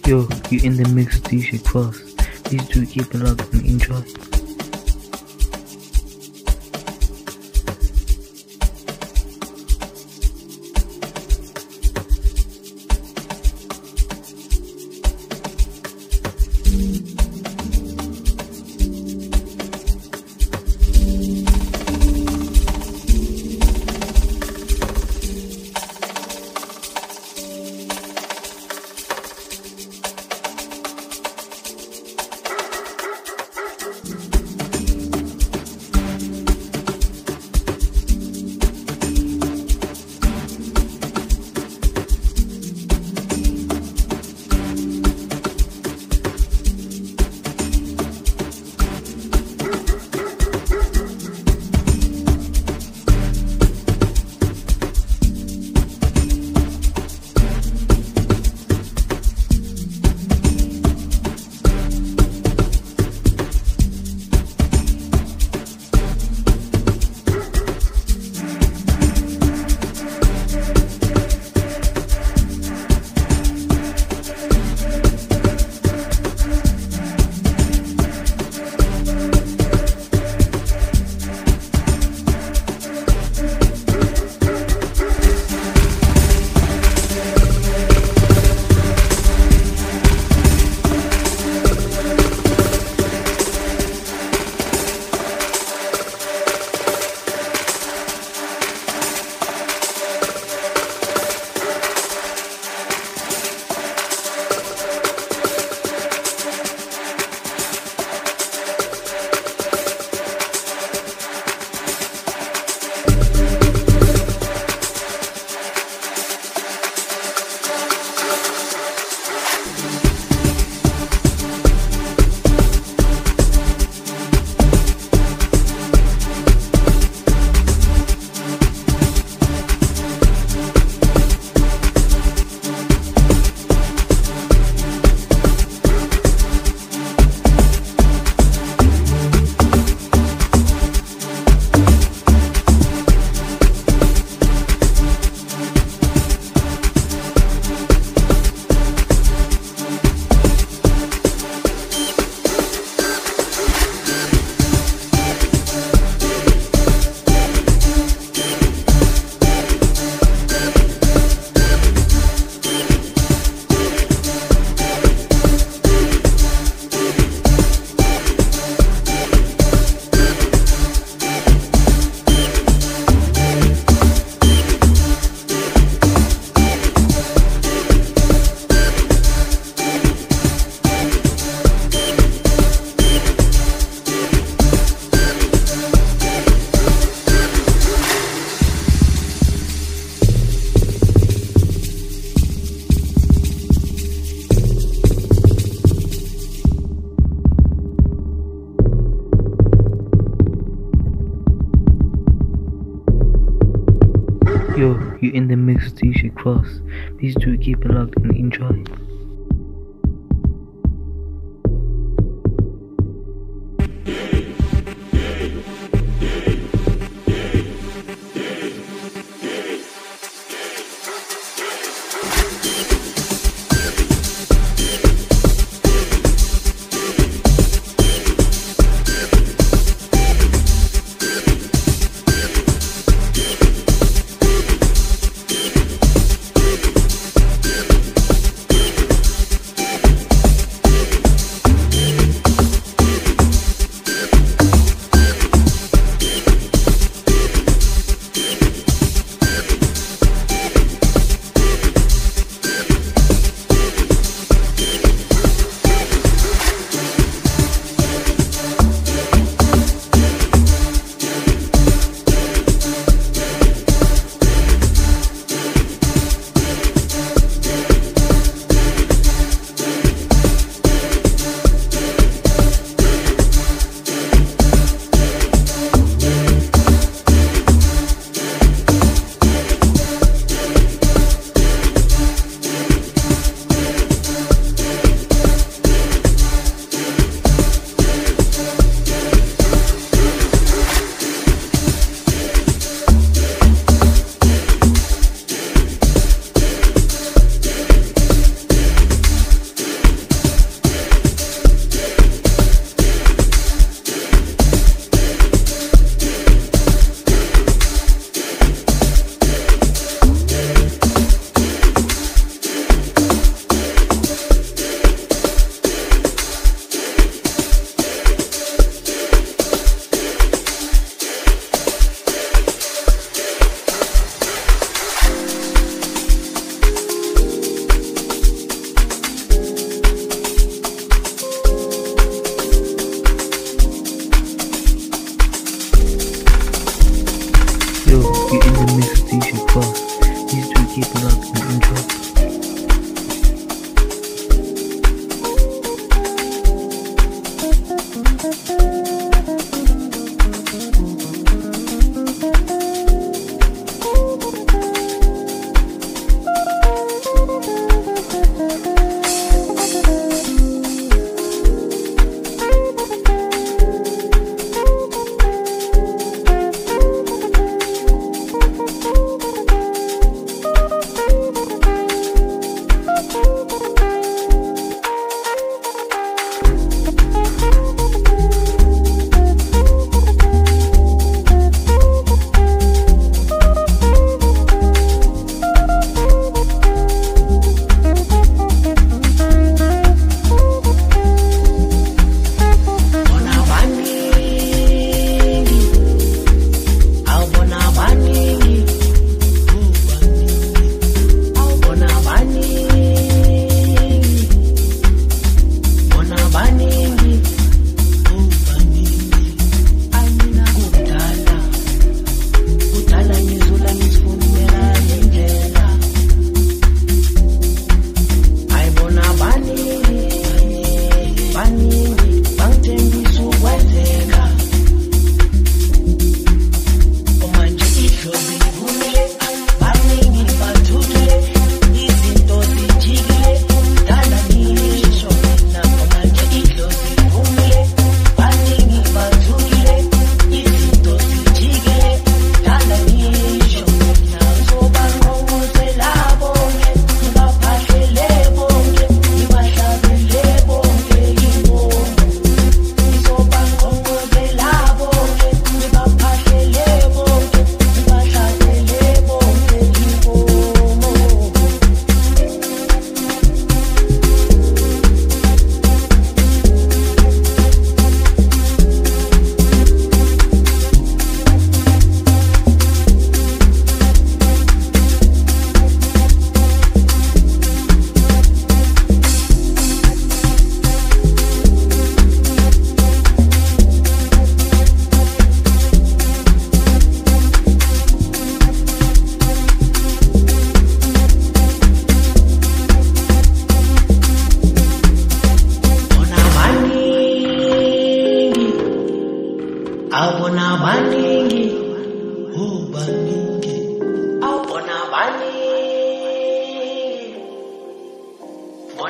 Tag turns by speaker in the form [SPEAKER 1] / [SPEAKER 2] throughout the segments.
[SPEAKER 1] Yo, you in the mix with DJ Cross. Please do keep it locked and enjoy. Yo, you in the mix with DJ Cross. Please do keep it locked and enjoy.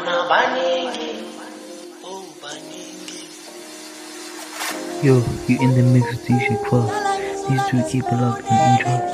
[SPEAKER 1] Yo, you in the mix with DJ Cross. These two keep it locked and enjoy.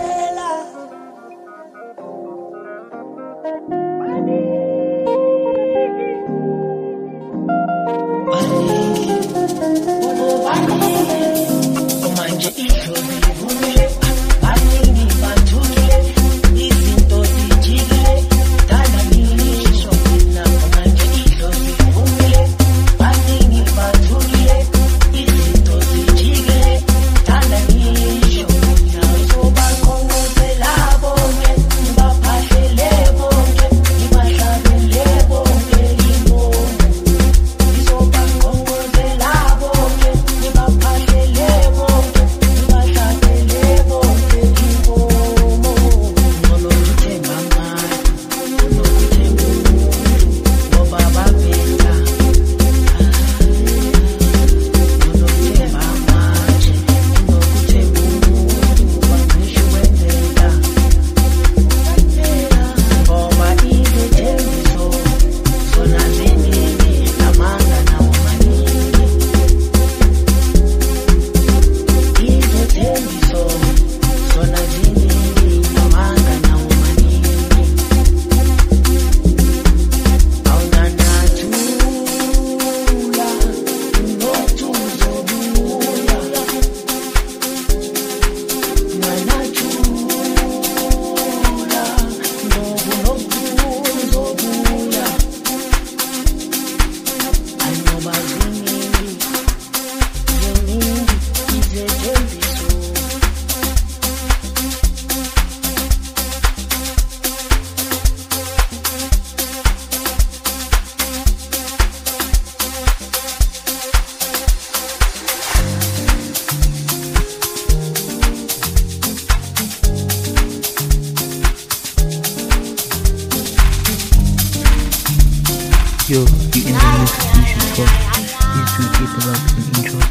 [SPEAKER 1] Yo, you in the mix with DJ Cross. These two keep it locked and enjoy.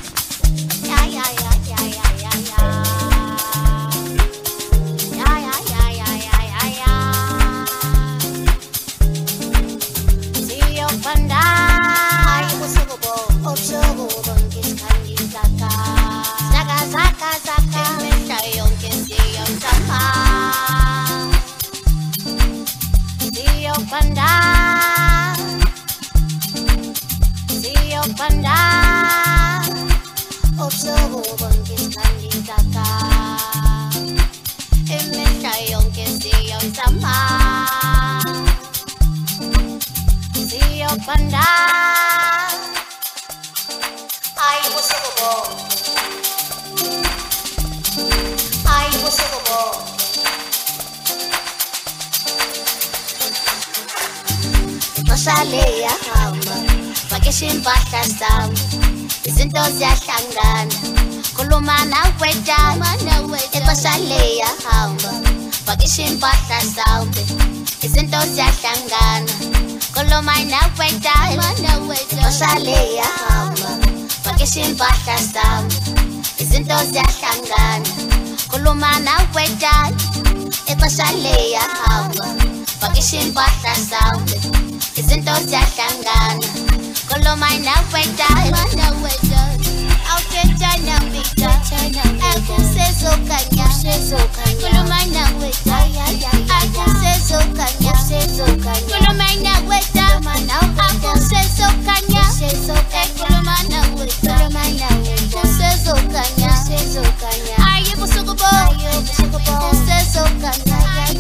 [SPEAKER 2] Sale yahamba vakisha impahla zami izinto ziyahlangana khuluma nawe dama ixesha liyahamba vakisha impahla zami izinto ziyahlangana khuluma nawe dama ixesha liyahamba vakisha impahla zami izinto ziyahlangana khuluma nawe dama ixesha liyahamba vakisha impahla zami izinto ziyahlangana khuluma nawe dala awuthethana mina akusezokanya khuluma nawe akusezokanya khuluma nawe dala akusezokanya khuluma nawe akusezokanya ayibusuku bo akusezokanya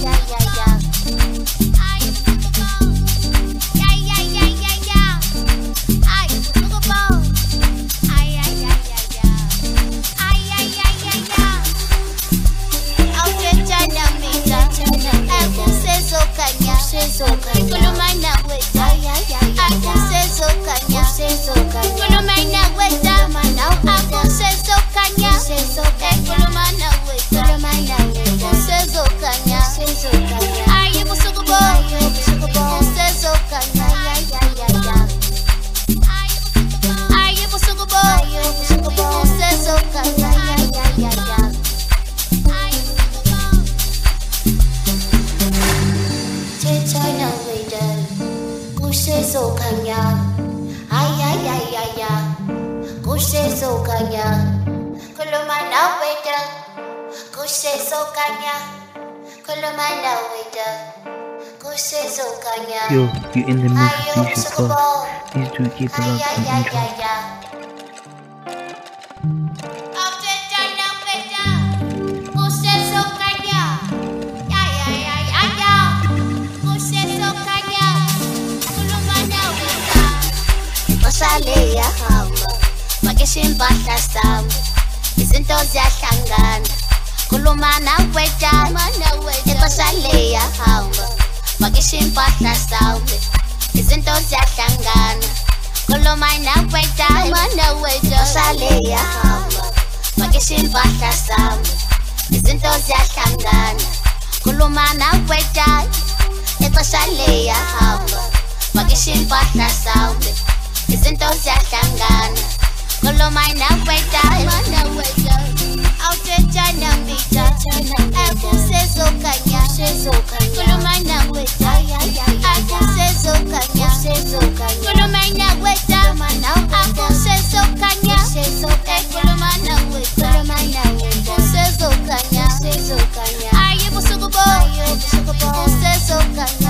[SPEAKER 2] khuluma nawe akusezokanya khuluma nawe dama akusezokanya khuluma nawe akusezokanya ayibusuku bo akusezokanya ayibusuku bo akusezokanya China. kusesokanya ayayayaya kusesokanya khuluma nawe da kusesokanya khuluma nawe da kusesokanya.
[SPEAKER 1] Yo, you in the mix with DJ Cross. Please do keep it locked and enjoy.
[SPEAKER 2] Saleya hamba makesha impahla sami izinto ziyahlangana khuluma nawe dama ixesha leya hamba makesha impahla sami izinto ziyahlangana khuluma nawe dama ixesha leya hamba makesha impahla sami izinto ziyahlangana khuluma nawe dama ixesha leya hamba makesha impahla sami izinto ziyahlangana khuluma nawe dama awuthetshana mbita akusezokanya khuluma nawe dama akusezokanya khuluma nawe dama akusezokanya khuluma nawe dama akusezokanya aye busuku bo akusezokanya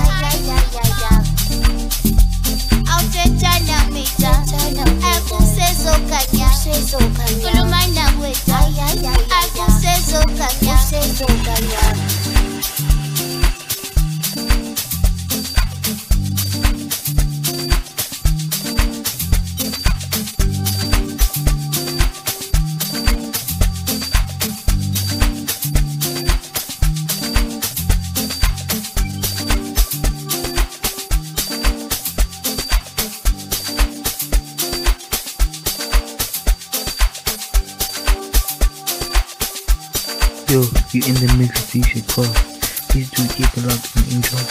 [SPEAKER 2] awuthetshana mbita akusezokanya khuluma nawe akusezokanya
[SPEAKER 1] Yo, you in the mix with DJ Cross. Please do keep it locked and enjoy.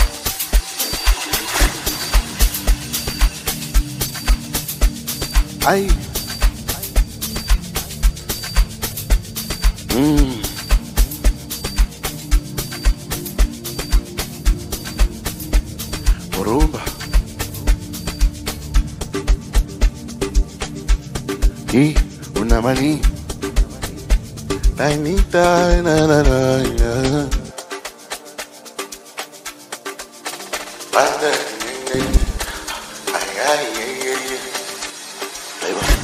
[SPEAKER 3] Ay. Porumba. Y una maní. Tainita, na na na na. Ay ay ay ay. Ahí va.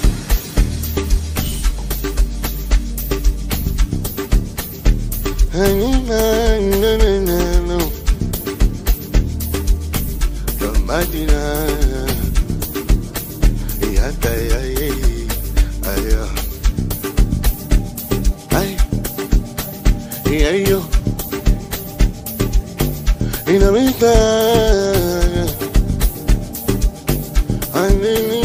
[SPEAKER 3] Ay na na na na no. La máquina. Y hasta ay ay ay ay. Y yo y la vista ay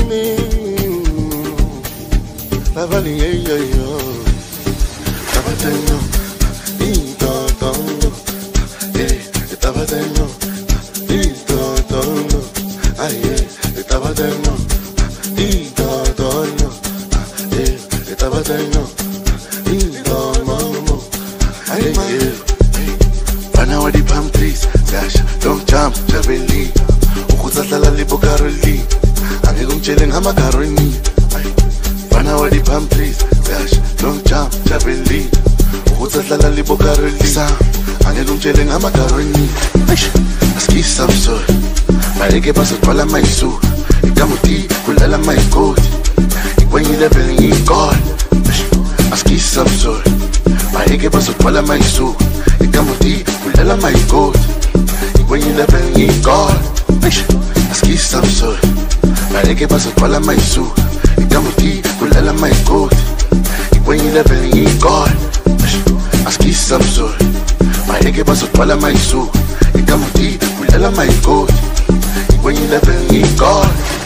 [SPEAKER 3] la valía yo estaba teniendo y todo estaba teniendo y todo ay estaba teniendo y todo estaba teniendo y todo. Hey, Bana wadi palm trees, dash, don't jump, jabeli. Ukuzahlala libo Caroli, angekungitshele ngama Caroni. Bana wadi palm trees, dash, don't jump, jabeli. Ukuzahlala libo Caroli, angekungitshele ngama Caroni. Askisa msor, bareke paso twala maisu. Ikamuti kulala maikoti, ikwenye level ngikol. Askisa msor. Bareke paso twala maisu ikamuti kulala maikoti ikwenye level ngikol askisa msori bareke paso twala maisu ikamuti kulala maikoti ikwenye level ngikol askisa msori bareke paso twala maisu ikamuti kulala maikoti ikwenye level ngikol.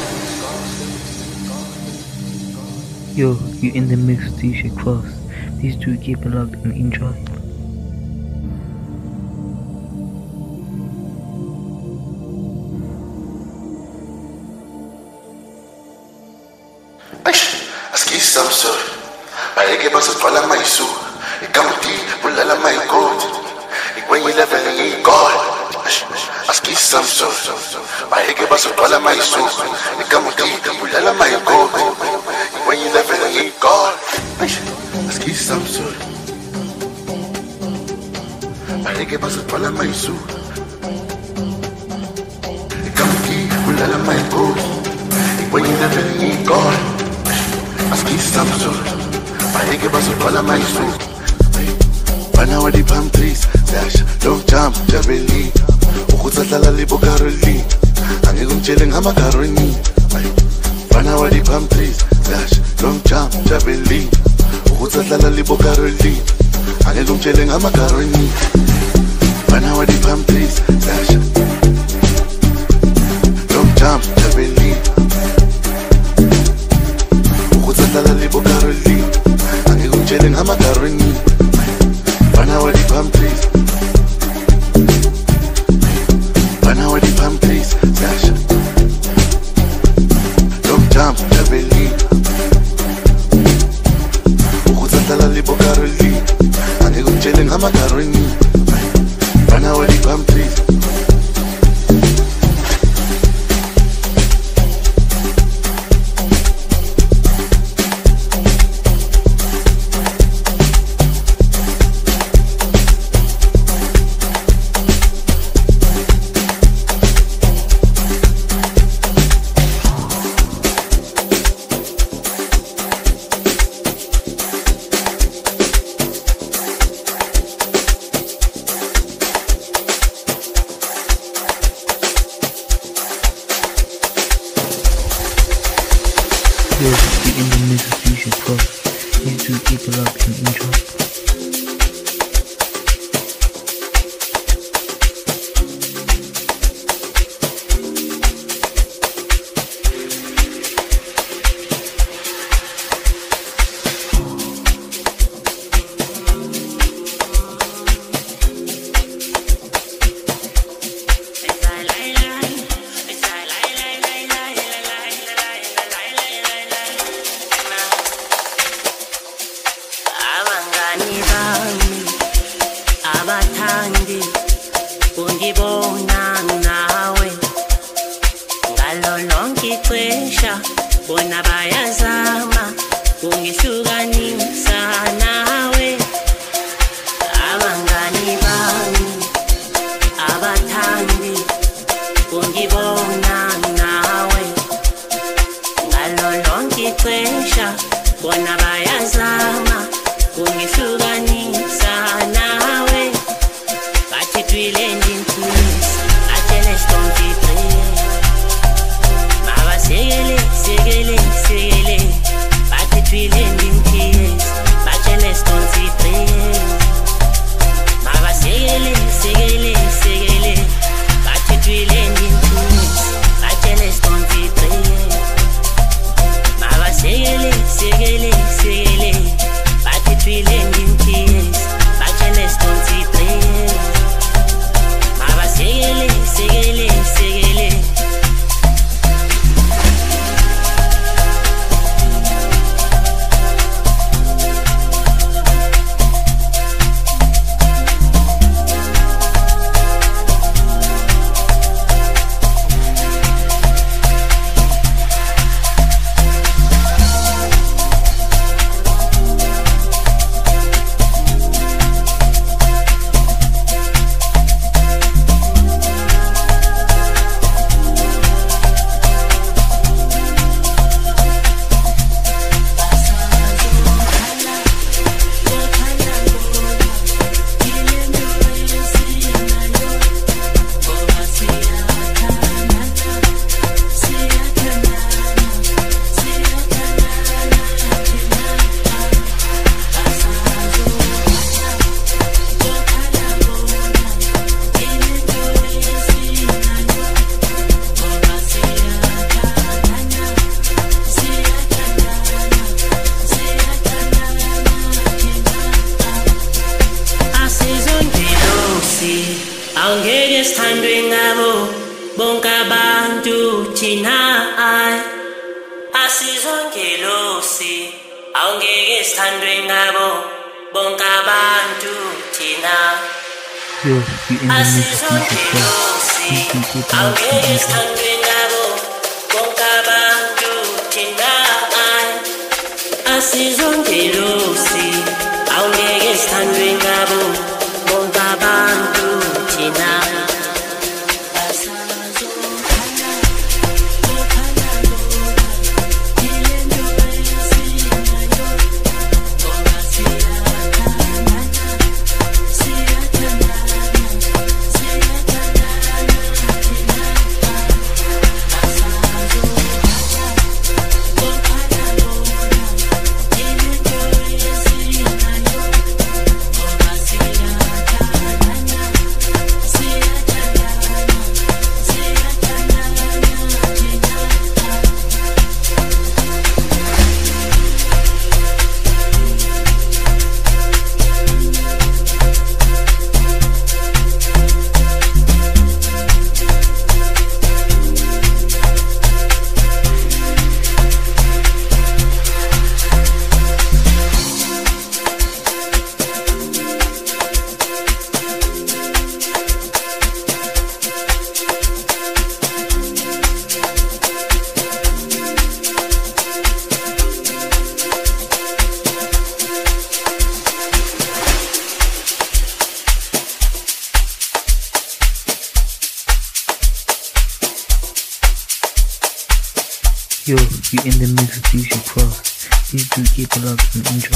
[SPEAKER 1] Yo, you in the mix with DJ Cross. Please do keep it locked and enjoy.
[SPEAKER 3] Askisa msori bareke paso twala maisu ikamuti kulala maikoti ikwenye level ngikol aski samso baheke basotwala mayisuku ikamuti ulala mayigogo when you left it you ain't gone aski samso baheke basotwala mayisuku ikamuti ulala mayigogo when you left it you ain't gone aski samso baheke basotwala mayisuku bana wa di palm trees dash don't jump jabeli ukutsahlala libo Caroline angeke ungitshele ngamagaroni bana wa di palm trees dash don't jump jabeli ukutsahlala libo Caroline angeke ungitshele ngamagaroni bana wa di palm trees dash don't jump jabeli ukutsahlala libo Caroline angeke ungitshele ngamagaroni bana wa di palm trees bana wa di palm trees dash don't jump jabeli ukutsahlala libo Caroline angeke ungitshele ngamagaroni bana wa di palm trees
[SPEAKER 1] The in the message you should cross. These two people up and enjoy.
[SPEAKER 4] abathandi ungibona nawe ngalo lonke ixesha bona bayazama ungihlukanisa nawe abangani bami abathandi ungibona nawe ngalo lonke ixesha bona bayazama ungihlukanisa nawe bathi twilende intunis atshele stontitre maba sekele sekele sekele bathi twilende intunis atshele stontitre maba sekele sekele sekele bathi twilende intunis atshele stontitre maba sekele sekele sekele feeling in tears, bachelor stonty play. Mama segele, segele, segele. Angeke sithandwe ngabo bonke abantu thina asizongelosi angeke sithandwe ngabo bonke abantu thina
[SPEAKER 1] Yo, you in the mix with DJ Cross. These two keep it up and enjoy.
[SPEAKER 4] Asizongelosi awungeke sithandwe ngabo bonke abantu thina
[SPEAKER 1] Yo, you in the mix with DJ Cross. These two keep it up and enjoy.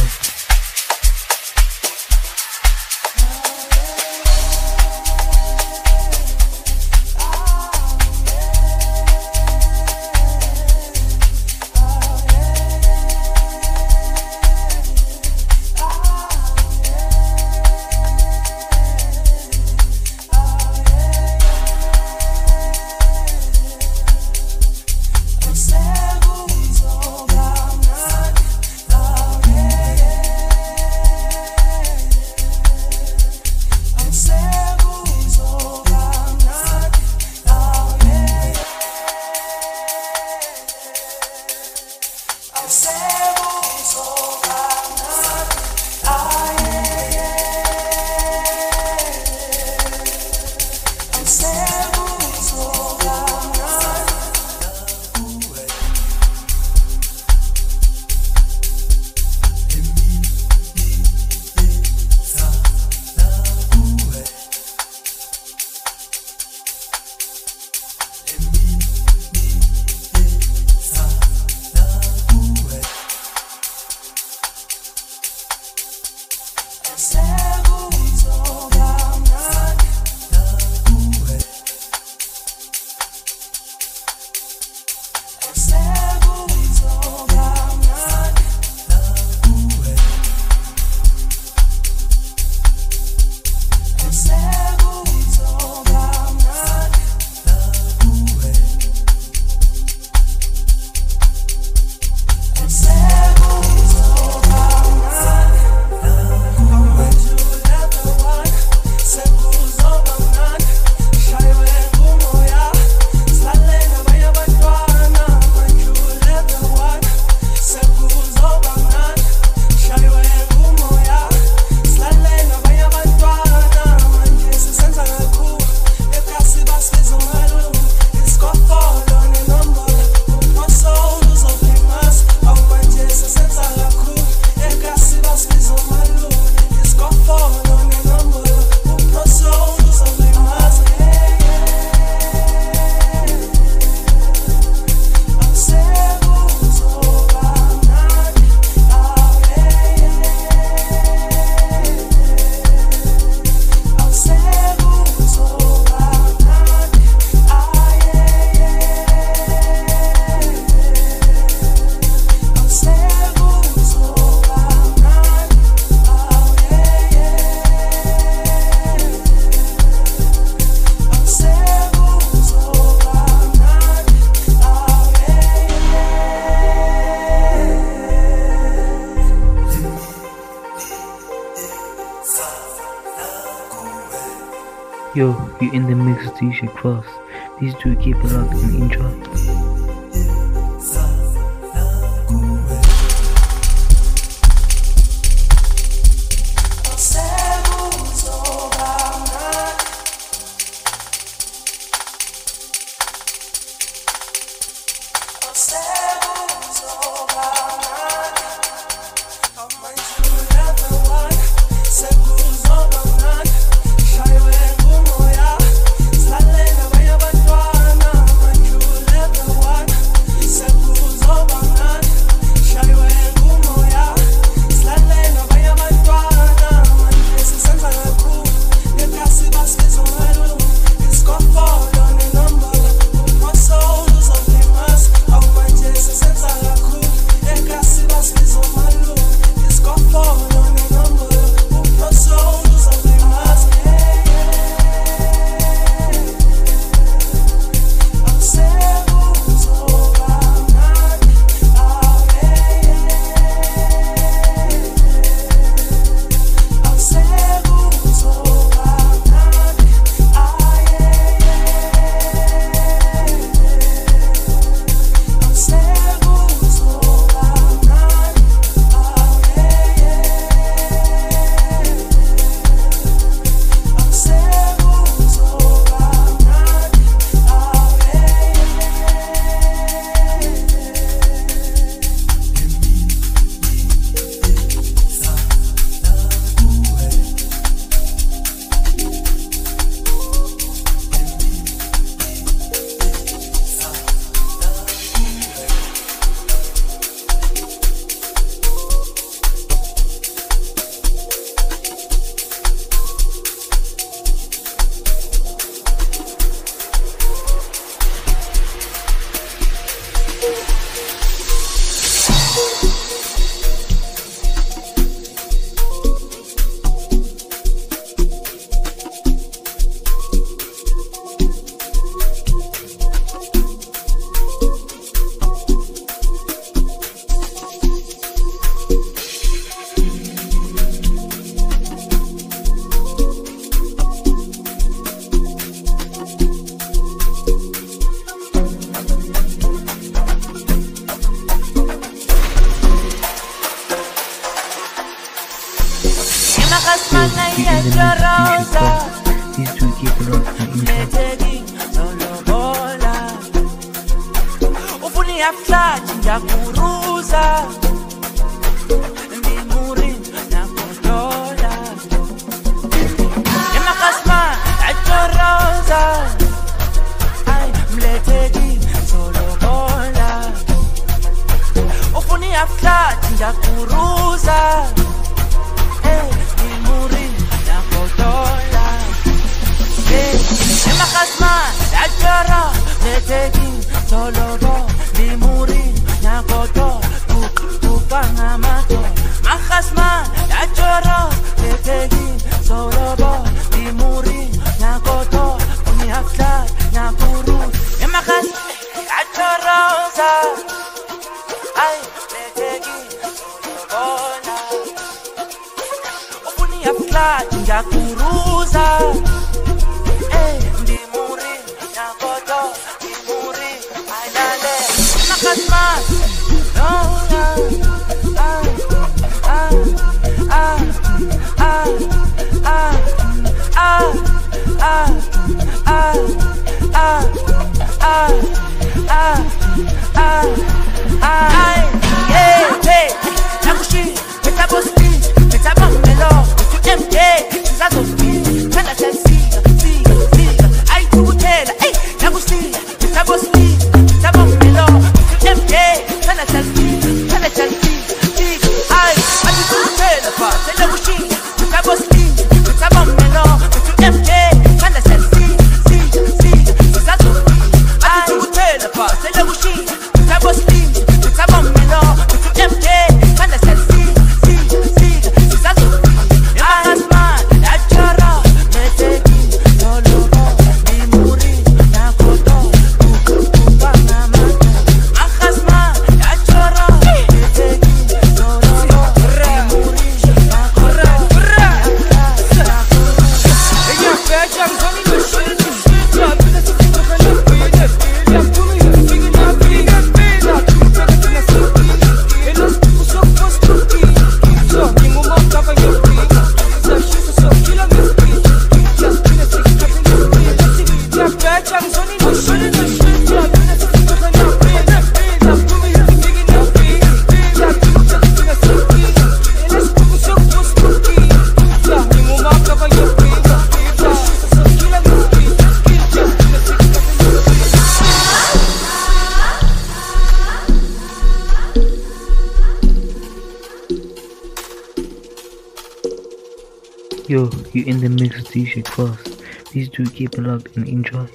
[SPEAKER 1] Yo, you in the mix with DJ Cross. These two keep it up and enjoy.
[SPEAKER 5] Ufuni aflaji ngiyakuruza Ndimuri nakudola Emakasma achoroza Ay mleteki solobola Ufuni aflaji ngiyakuruza Ndimuri nakudola Emakasma achoroza mleteki solobo limuri nakoto kupanga mato Mahasma achoro tetegi solobo limuri nakoto uni afla nakuru Mahas achoroza ay tetegi solobo uni afla ngakuruza limuri nakoto limuri ailale Mahasma no
[SPEAKER 1] Yo, you in the mix with DJ Cross. Please do keep it locked and enjoy.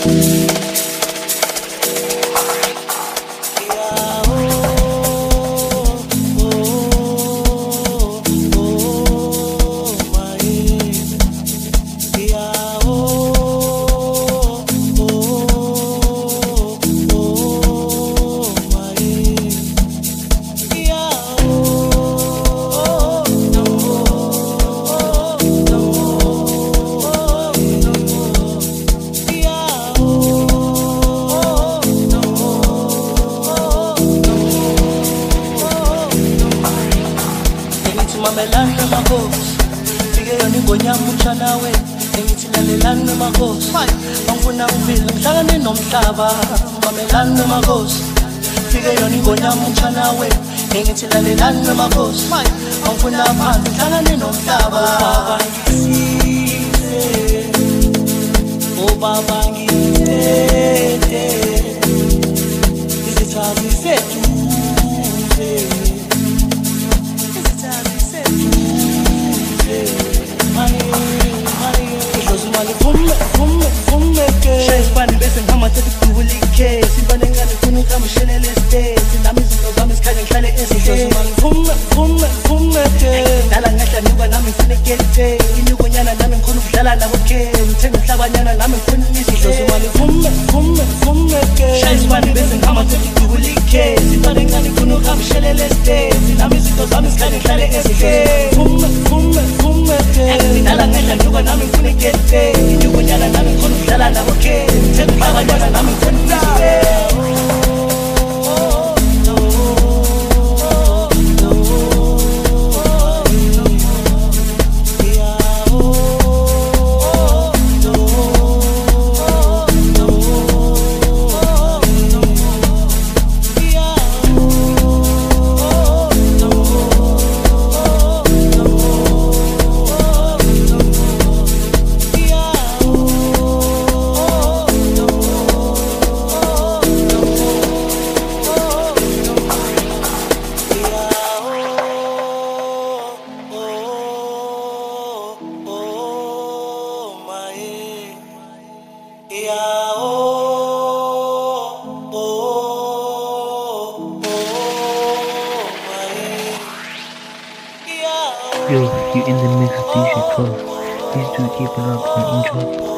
[SPEAKER 1] Yo, you in the mix with DJ Cross. Please do keep it up and enjoy.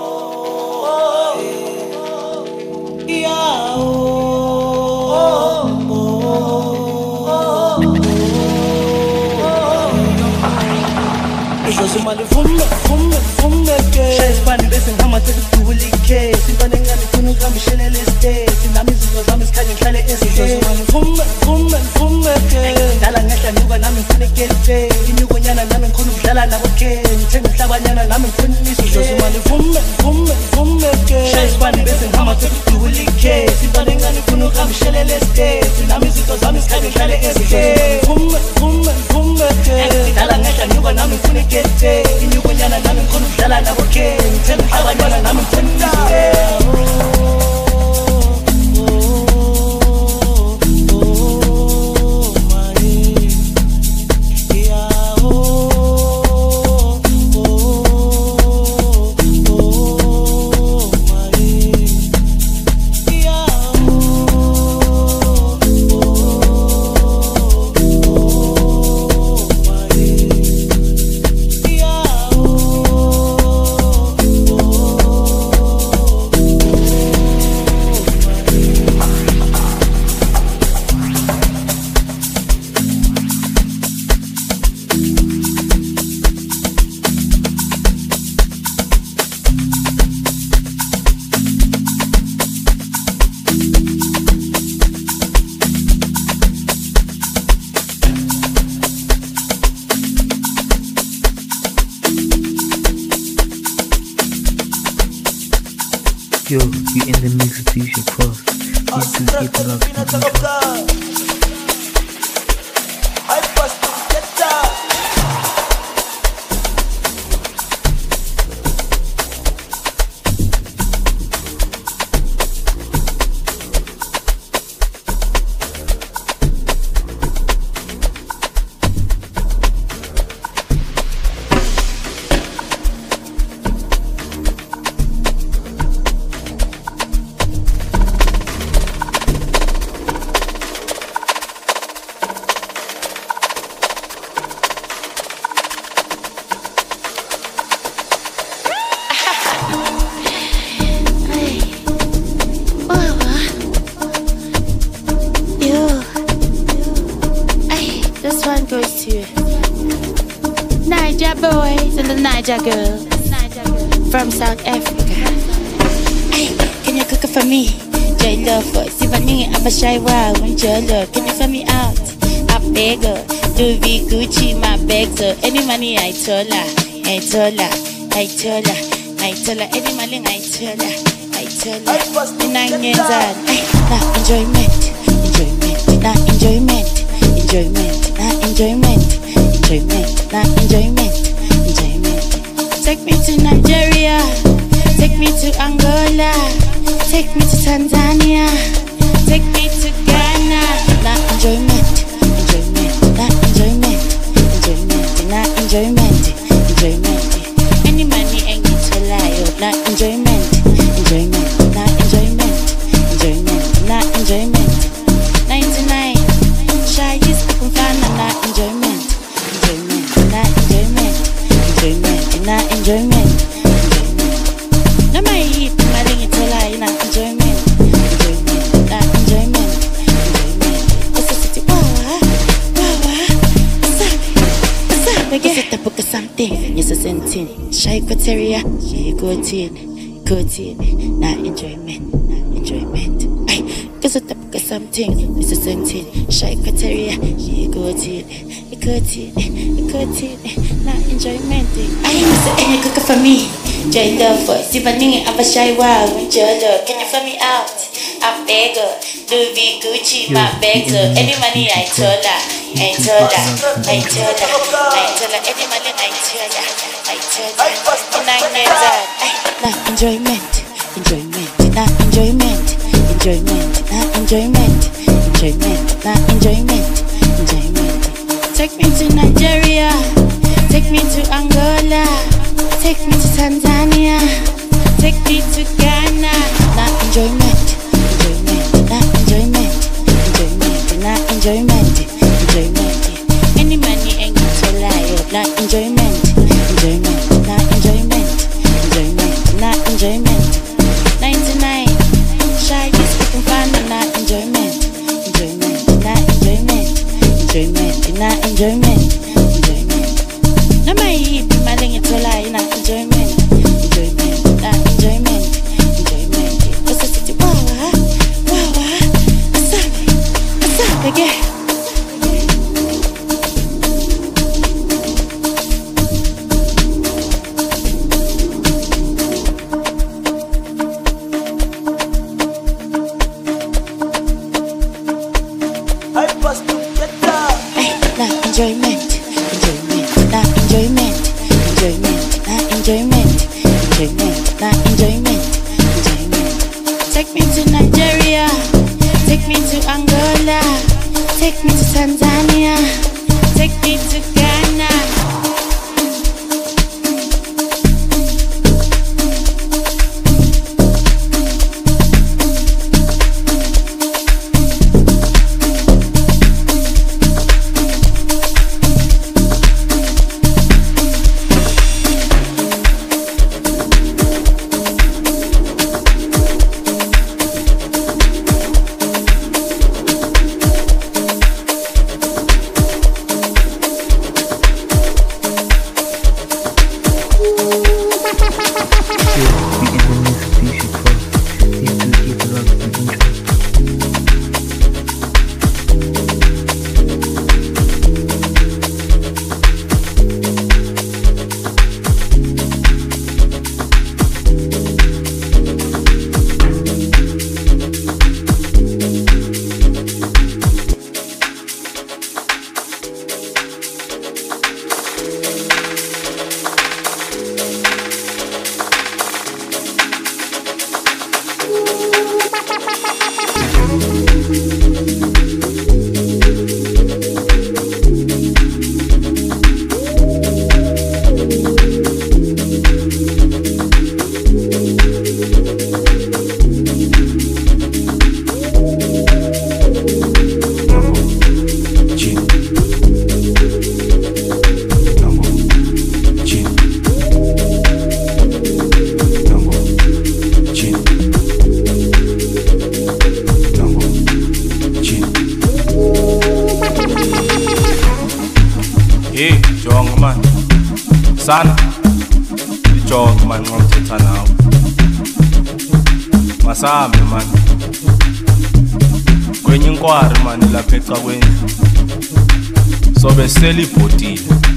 [SPEAKER 6] Mali fume ke Shayisibani bese ngihamba sekudubula ike Sintwana engane ngifuna ukuhamba ishelele estate Nami izinto zami zikhanye ngihlale estate Mali fume ke Ngidala ngehla nyuka nami ngifuna ikete Inyukonyana nami ngifuna ukudlala nabo ke Ngithenga umhlabanyana nami ngifuna ishe Mali fume ke Shayisibani bese ngihamba sekudubula ike Sintwana engane ngifuna ukuhamba ishelele estate Nami izinto zami zikhanye ngihlale estate Fume ke Ngidala ngehla nyuka nami ngifuna ikete Inyukonyana nami ngifuna ukudlala nabo ke Ngithenga umhlabanyana nami ngifuna ishe
[SPEAKER 1] Yo, you in the mix with DJ Cross. Please do keep it up and enjoy.
[SPEAKER 7] Niger boys and the Niger girls from South Africa. Hey, can you cook it for me? J Love for Sivani, I'm a shy wow, and J Love, can you fill me out? I beg her, Louis Gucci, my bags her. Any money I told her, I told her, I told her, I told her, any money I told her, I told her. And 9 years old, now enjoyment, enjoyment, now enjoyment, enjoyment, now enjoyment, enjoyment, now enjoyment, enjoyment. Take me to Nigeria, take me to Angola, take me to Tanzania, take me to Ghana. Now enjoyment, enjoyment, now enjoyment, enjoyment, now enjoyment, enjoyment. Any money ain't need to lie. Now enjoyment, enjoyment, now enjoyment, enjoyment, now enjoyment. 99, shy is open fan, now enjoyment, enjoyment, now enjoyment, enjoyment, now enjoyment. Now my hip, my ring it to lie, now enjoyment, enjoyment, now enjoyment, enjoyment. What's the city? Wow, what's up, again? What's the book of something? Yes, a sentence. Shy criteria, yeah, go to now enjoyment, enjoyment. Ay, cause the book of something, it's a sentence. Shy criteria, yeah, go to now enjoyment. I miss it, and you cook it for me. J Love for Sivani, I'm a shy wow, and J Love, can you fill me out? I beg her, Louis Gucci, my bags her. Any money I told her, I told her, I told her, I told her. Any money I told her, I told her. And 9 years old, now enjoyment, enjoyment, now enjoyment, enjoyment, now enjoyment, enjoyment, now enjoyment, enjoyment. Take me to Nigeria, take me to Angola, take me to Tanzania, take me to Ghana. Now enjoyment, enjoyment, now enjoyment, enjoyment, now enjoyment, enjoyment. Any money ain't need to lie. Now enjoyment, enjoyment, now enjoyment, enjoyment, now enjoyment. 99, shy is open fan, now enjoyment, enjoyment, now enjoyment, enjoyment, now enjoyment, enjoyment. Now my hip, my ring it to lie, now enjoyment, enjoyment, now enjoyment, enjoyment. What's the city? Wow, what's up, again? Enjoyment, enjoyment, now enjoyment, enjoyment, now enjoyment, enjoyment, now enjoyment, enjoyment. Take me to Nigeria, take me to Angola, take me to Tanzania, take me to Ghana.
[SPEAKER 8] Sana ijonge manje ngomthetha nawe masambe manje kwenye inkwari manje lapha ecakweni sobe selibhotile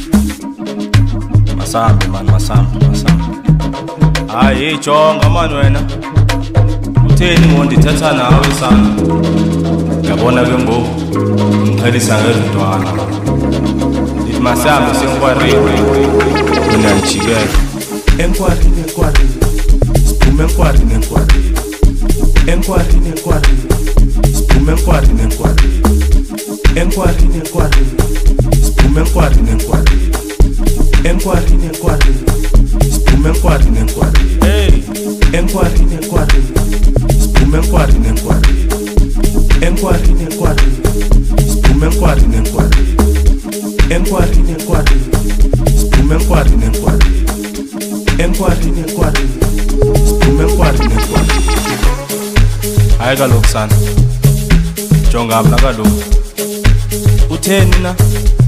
[SPEAKER 8] masambe manje masambe hayi ijonga manje wena utheni ngondithetha nawe sana yabona ke ngoku ngichelisa ngezintwana masambe sengwarire unanjikela
[SPEAKER 3] enkwari siphume enkwari siphume enkwari siphume enkwari siphume
[SPEAKER 8] hey
[SPEAKER 3] enkwari siphume enkwari siphume
[SPEAKER 8] hayi kaloku sana jonga mna kaloku utheni na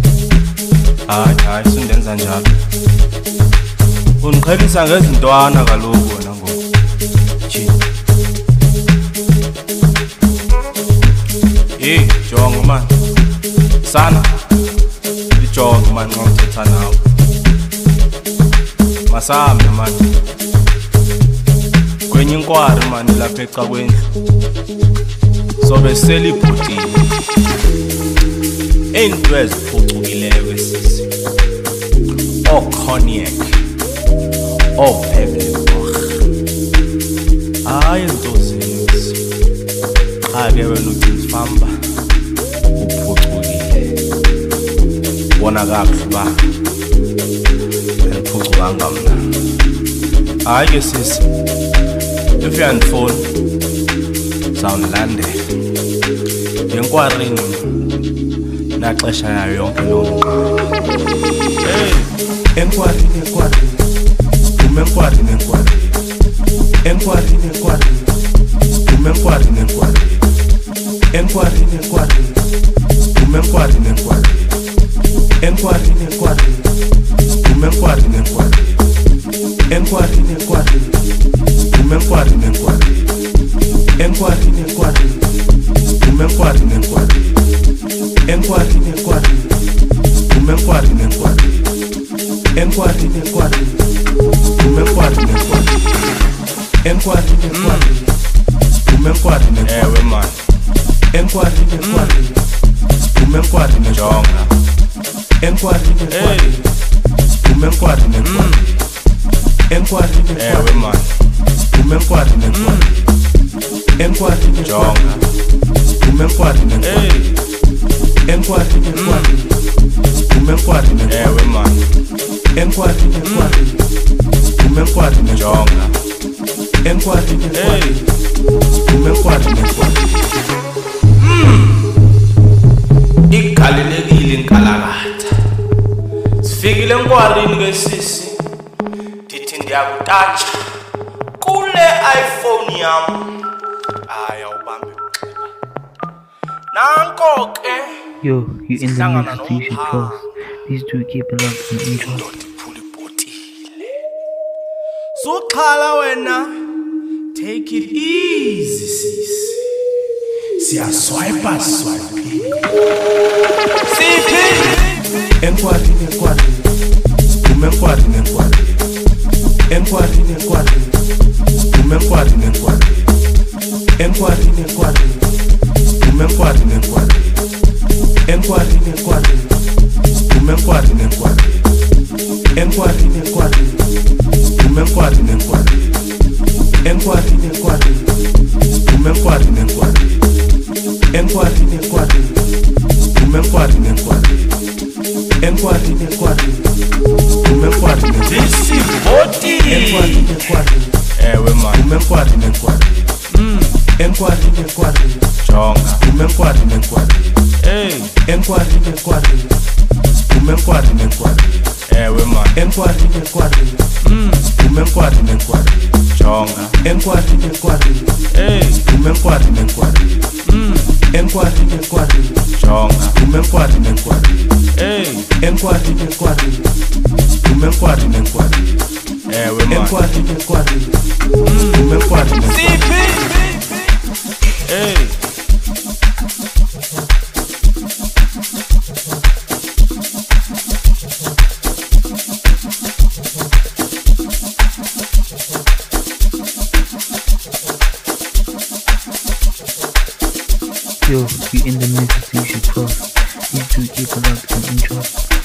[SPEAKER 8] hayi sundenza njalo undiqhelisa ngezintwana kaloku wena ngoku jonga man sana ijonge man ngomthetha nawe masambe man kwenye inkwari mani lapha ecakweni sobe selibhotile into eziphucukileyo esisi cognac peppermint hayi into zinisi xa ke wena uthifamba uphucukile bona kakuhle uba andiphucukanga mna hayi ke sisi if uyandifona zawunilandela enkwarini naxesha yayo yonke loo nto
[SPEAKER 3] enkwari siphume enkwari siphume enkwari siphume
[SPEAKER 8] ewe man jonga ewe man jonga ewe man jonga igalelekile inkalakatha sifikile enkwarini ke sisi ndithi ndiyakutatsha kule iPhone yam aya ubambe uxeba nanko ke
[SPEAKER 1] Yo, you in the mix DJ Prof. These two keep it locked and enjoy.
[SPEAKER 8] Sukhala wena, take it easy sis. Siya swipe Sipi
[SPEAKER 3] enkwari siphume enkwari
[SPEAKER 8] ewe man jonga ewe man jonga jonga
[SPEAKER 9] Umenkwari nenkwari. Nenkwari nenkwari. Umenkwari nenkwari.
[SPEAKER 8] Hey.
[SPEAKER 1] Yo, you in the mix, you should cross. These two keep it up and enjoy.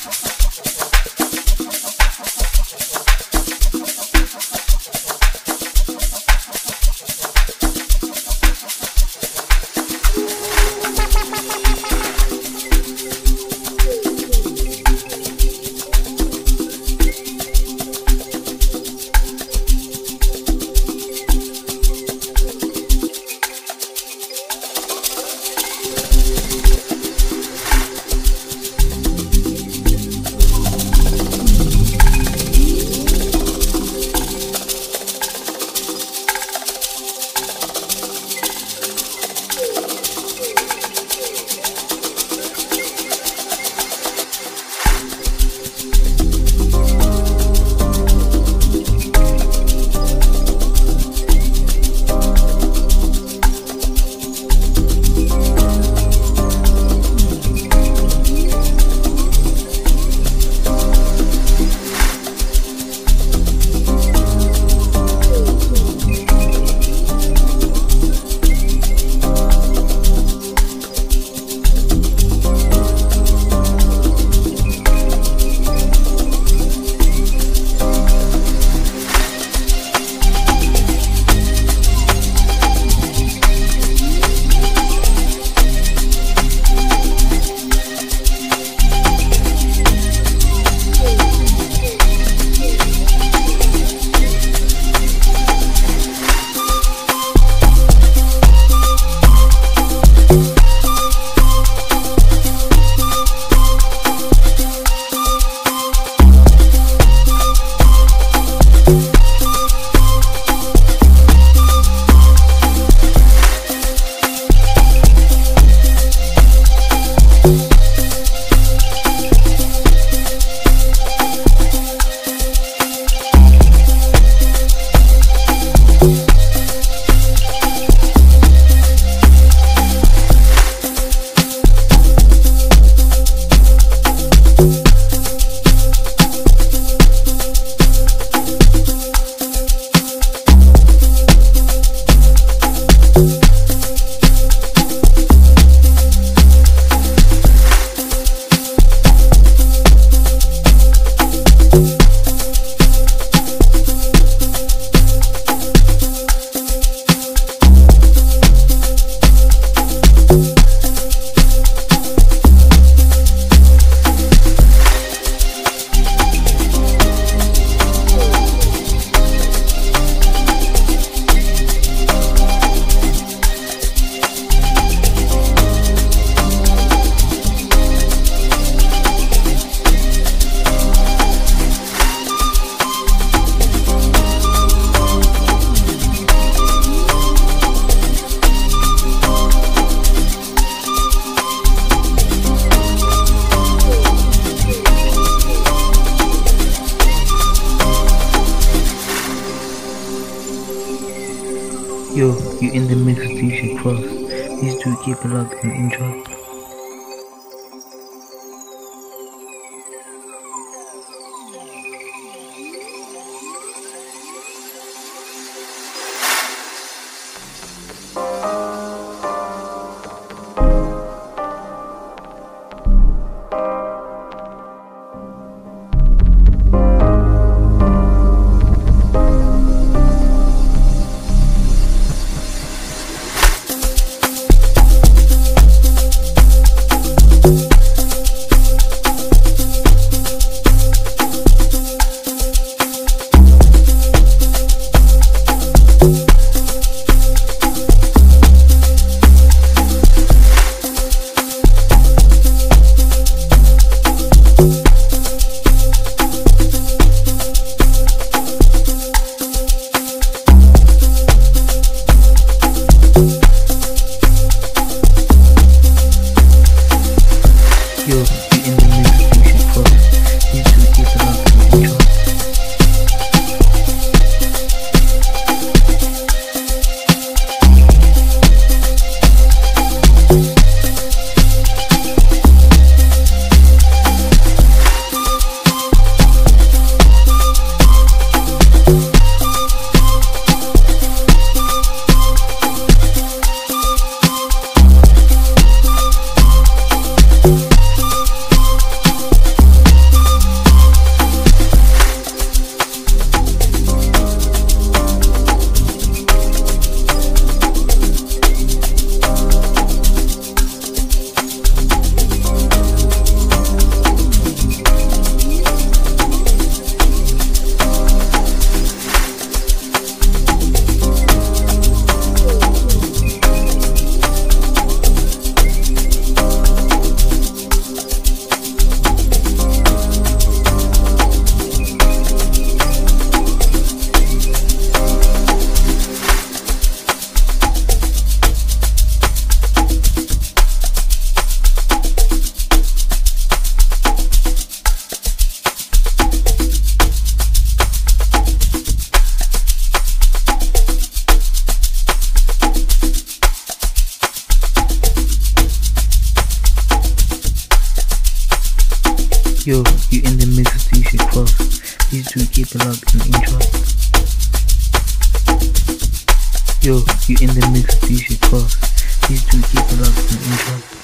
[SPEAKER 1] Yo, you in the mix, you should cross. These two keep it locked and enjoy. two keep it locked and intro. Yo, you in the mix with DJ Cross. These two keep it locked and intro.